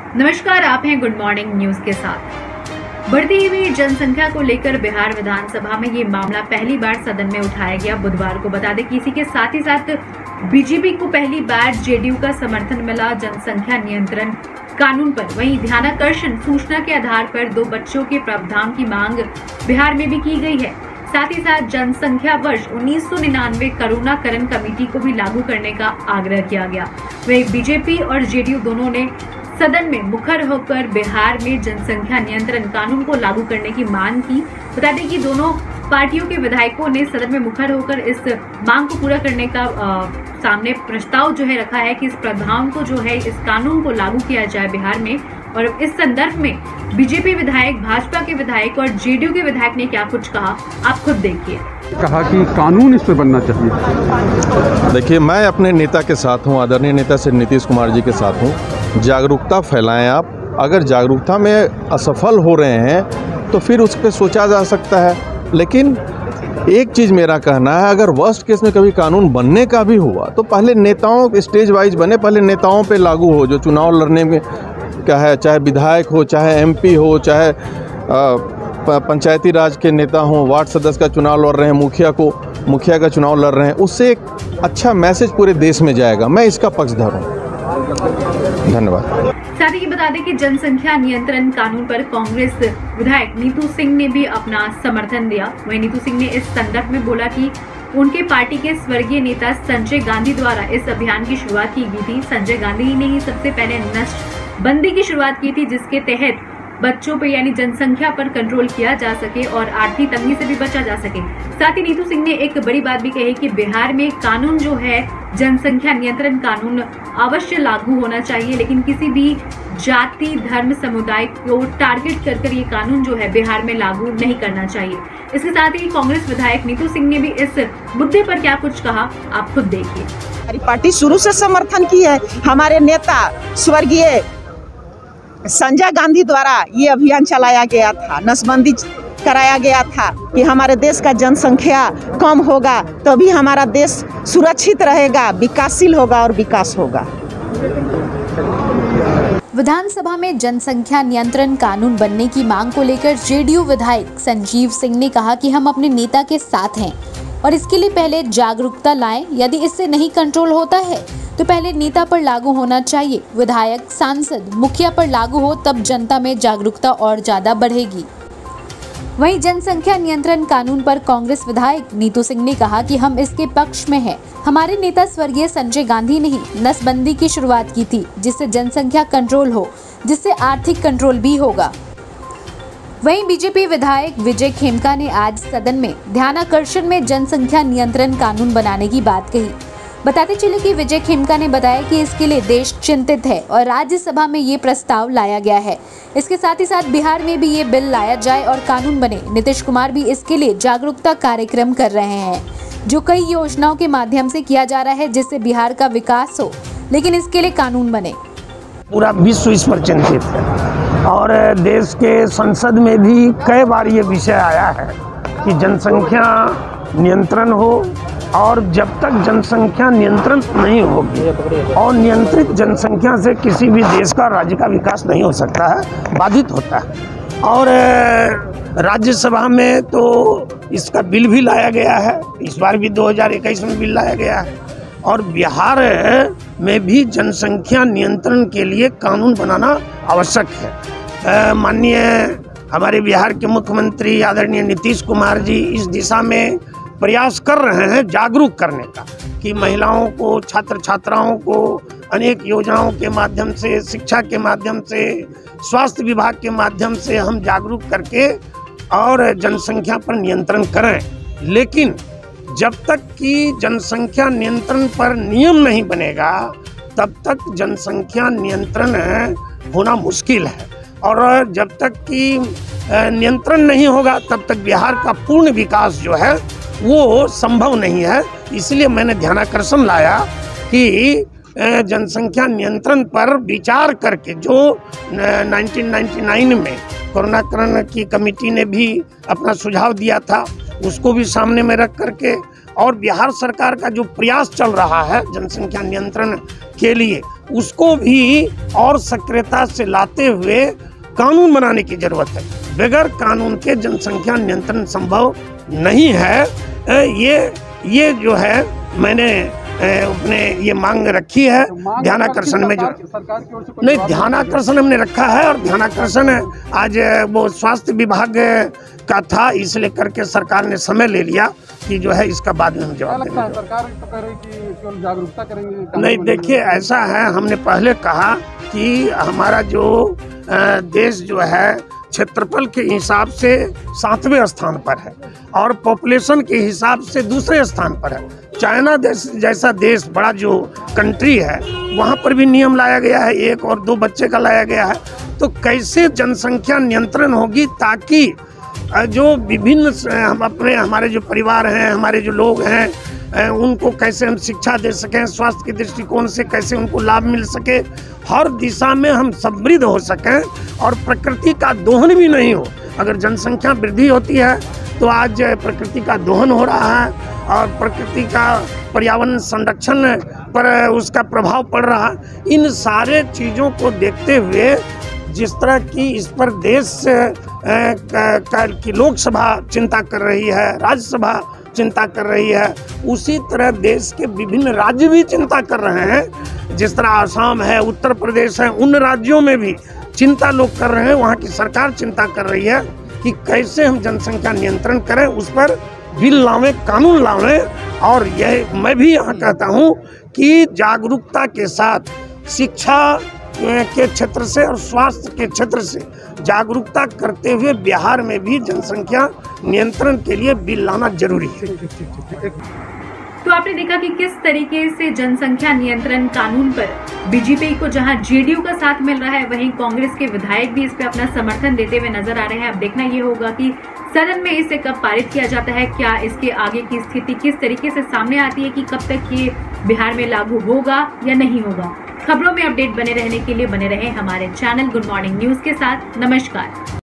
नमस्कार, आप हैं गुड मॉर्निंग न्यूज के साथ। बढ़ती हुई जनसंख्या को लेकर बिहार विधानसभा में ये मामला पहली बार सदन में उठाया गया। बुधवार को बता दें कि इसी के साथ ही साथ बीजेपी को पहली बार जेडीयू का समर्थन मिला जनसंख्या नियंत्रण कानून पर। वहीं ध्यानाकर्षण सूचना के आधार पर 2 बच्चों के प्रावधान की मांग बिहार में भी की गई है। साथ ही साथ जनसंख्या वर्ष 1999 करुणाकरण कमेटी को भी लागू करने का आग्रह किया गया। वहीं बीजेपी और जेडीयू दोनों ने सदन में मुखर होकर बिहार में जनसंख्या नियंत्रण कानून को लागू करने की मांग की। बता दें कि दोनों पार्टियों के विधायकों ने सदन में मुखर होकर इस मांग को पूरा करने का सामने प्रस्ताव जो है रखा है कि इस प्रावधान को जो है इस कानून को लागू किया जाए बिहार में। और इस संदर्भ में बीजेपी विधायक, भाजपा के विधायक और जेडीयू के विधायक ने क्या कुछ कहा, आप खुद देखिए। कहा कि कानून इस पर बनना चाहिए। देखिए, मैं अपने नेता के साथ हूं, आदरणीय नेता श्री नीतीश कुमार जी के साथ हूं। जागरूकता फैलाएं आप। अगर जागरूकता में असफल हो रहे हैं तो फिर उस पर सोचा जा सकता है। लेकिन एक चीज़ मेरा कहना है, अगर वर्स्ट केस में कभी कानून बनने का भी हुआ तो पहले नेताओं स्टेज वाइज बने, पहले नेताओं पे लागू हो। जो चुनाव लड़ने में क्या है, चाहे विधायक हो, चाहे एमपी हो, चाहे पंचायती राज के नेता हों, वार्ड सदस्य का चुनाव लड़ रहे हैं, मुखिया का चुनाव लड़ रहे हैं, उससे एक अच्छा मैसेज पूरे देश में जाएगा। मैं इसका पक्षधर हूँ। धन्यवाद। साथ ही बता दें कि जनसंख्या नियंत्रण कानून पर कांग्रेस विधायक नीतू सिंह ने भी अपना समर्थन दिया। वहीं नीतू सिंह ने इस संदर्भ में बोला कि उनके पार्टी के स्वर्गीय नेता संजय गांधी द्वारा इस अभियान की शुरुआत की गई थी। संजय गांधी ने ही सबसे पहले नसबंदी की शुरुआत की थी, जिसके तहत बच्चों पर यानी जनसंख्या पर कंट्रोल किया जा सके और आर्थिक तंगी से भी बचा जा सके। साथ ही नीतू सिंह ने एक बड़ी बात भी कही कि बिहार में कानून जो है जनसंख्या नियंत्रण कानून अवश्य लागू होना चाहिए, लेकिन किसी भी जाति, धर्म, समुदाय को टारगेट कर ये कानून जो है बिहार में लागू नहीं करना चाहिए। इसके साथ ही कांग्रेस विधायक नीतू सिंह ने भी इस मुद्दे पर क्या कुछ कहा, आप खुद देखिए। हमारी पार्टी शुरू से समर्थन की है। हमारे नेता स्वर्गीय संजय गांधी द्वारा ये अभियान चलाया गया था, नसबंदी कराया गया था कि हमारे देश का जनसंख्या कम होगा तभी हमारा देश सुरक्षित रहेगा, विकासशील होगा और विकास होगा। विधानसभा में जनसंख्या नियंत्रण कानून बनने की मांग को लेकर जेडीयू विधायक संजीव सिंह ने कहा कि हम अपने नेता के साथ हैं और इसके लिए पहले जागरूकता लाएं। यदि इससे नहीं कंट्रोल होता है तो पहले नेता पर लागू होना चाहिए। विधायक, सांसद, मुखिया पर लागू हो तब जनता में जागरूकता और ज्यादा बढ़ेगी। वहीं जनसंख्या नियंत्रण कानून पर कांग्रेस विधायक नीतू सिंह ने कहा कि हम इसके पक्ष में हैं। हमारे नेता स्वर्गीय संजय गांधी ने ही नसबंदी की शुरुआत की थी, जिससे जनसंख्या कंट्रोल हो, जिससे आर्थिक कंट्रोल भी होगा। वहीं बीजेपी विधायक विजय खेमका ने आज सदन में ध्यानाकर्षण में जनसंख्या नियंत्रण कानून बनाने की बात कही। बताते चले कि विजय खेमका ने बताया कि इसके लिए देश चिंतित है और राज्यसभा में ये प्रस्ताव लाया गया है। इसके साथ ही साथ बिहार में भी ये बिल लाया जाए और कानून बने। नीतीश कुमार भी इसके लिए जागरूकता कार्यक्रम कर रहे हैं, जो कई योजनाओं के माध्यम से किया जा रहा है, जिससे बिहार का विकास हो, लेकिन इसके लिए कानून बने। पूरा विश्व इस पर चिंतित है और देश के संसद में भी कई बार ये विषय आया है कि जनसंख्या नियंत्रण हो, और जब तक जनसंख्या नियंत्रण नहीं होगी और नियंत्रित जनसंख्या से किसी भी देश का, राज्य का विकास नहीं हो सकता है, बाधित होता है। और राज्यसभा में तो इसका बिल भी लाया गया है, इस बार भी 2021 में बिल लाया गया है। और बिहार में भी जनसंख्या नियंत्रण के लिए कानून बनाना आवश्यक है। माननीय हमारे बिहार के मुख्यमंत्री आदरणीय नीतीश कुमार जी इस दिशा में प्रयास कर रहे हैं जागरूक करने का, कि महिलाओं को, छात्र छात्राओं को अनेक योजनाओं के माध्यम से, शिक्षा के माध्यम से, स्वास्थ्य विभाग के माध्यम से हम जागरूक करके और जनसंख्या पर नियंत्रण करें। लेकिन जब तक कि जनसंख्या नियंत्रण पर नियम नहीं बनेगा तब तक जनसंख्या नियंत्रण होना मुश्किल है। और जब तक कि नियंत्रण नहीं होगा तब तक बिहार का पूर्ण विकास जो है वो संभव नहीं है। इसलिए मैंने ध्यानाकर्षण लाया कि जनसंख्या नियंत्रण पर विचार करके, जो 1999 में करुणाकरण की कमेटी ने भी अपना सुझाव दिया था, उसको भी सामने में रख करके, और बिहार सरकार का जो प्रयास चल रहा है जनसंख्या नियंत्रण के लिए, उसको भी और सक्रियता से लाते हुए कानून बनाने की जरूरत है। बगैर कानून के जनसंख्या नियंत्रण संभव नहीं है। ये जो है मैंने अपने ये मांग रखी है ध्यानाकर्षण में, जो नहीं ध्यानाकर्षण हमने रखा है, और ध्यानाकर्षण आज वो स्वास्थ्य विभाग का था, इसलिए करके सरकार ने समय ले लिया कि जो है इसका बाद में हम जवाब देंगे। सरकार तो कह रही कि केवल जागरूकता करेंगे। नहीं, देखिए ऐसा है, हमने पहले कहा कि हमारा जो देश जो है क्षेत्रफल के हिसाब से 7वें स्थान पर है और पॉपुलेशन के हिसाब से दूसरे स्थान पर है। चाइना देश जैसा देश, बड़ा जो कंट्री है, वहाँ पर भी नियम लाया गया है, 1 और 2 बच्चे का लाया गया है। तो कैसे जनसंख्या नियंत्रण होगी, ताकि जो विभिन्न हमारे जो परिवार हैं, हमारे जो लोग हैं, उनको कैसे हम शिक्षा दे सकें, स्वास्थ्य के दृष्टिकोण से कैसे उनको लाभ मिल सके, हर दिशा में हम समृद्ध हो सकें और प्रकृति का दोहन भी नहीं हो। अगर जनसंख्या वृद्धि होती है तो आज प्रकृति का दोहन हो रहा है और प्रकृति का पर्यावरण संरक्षण पर उसका प्रभाव पड़ रहा है। इन सारे चीज़ों को देखते हुए जिस तरह की इस पर देश की लोकसभा चिंता कर रही है, राज्यसभा चिंता कर रही है, उसी तरह देश के विभिन्न राज्य भी चिंता कर रहे हैं। जिस तरह आसाम है, उत्तर प्रदेश है, उन राज्यों में भी चिंता लोग कर रहे हैं। वहाँ की सरकार चिंता कर रही है कि कैसे हम जनसंख्या नियंत्रण करें, उस पर बिल लावें, कानून लावें। और यह मैं भी यहाँ कहता हूँ कि जागरूकता के साथ शिक्षा के क्षेत्र से और स्वास्थ्य के क्षेत्र से जागरूकता करते हुए बिहार में भी जनसंख्या नियंत्रण के लिए बिल लाना जरूरी है। तो आपने देखा कि किस तरीके से जनसंख्या नियंत्रण कानून पर बीजेपी को जहां जेडीयू का साथ मिल रहा है, वहीं कांग्रेस के विधायक भी इस पे अपना समर्थन देते हुए नजर आ रहे हैं। अब देखना ये होगा कि सदन में इसे कब पारित किया जाता है, क्या इसके आगे की स्थिति किस तरीके से सामने आती है कि कब तक ये बिहार में लागू होगा या नहीं होगा। खबरों में अपडेट बने रहने के लिए बने रहें हमारे चैनल गुड मॉर्निंग न्यूज के साथ। नमस्कार।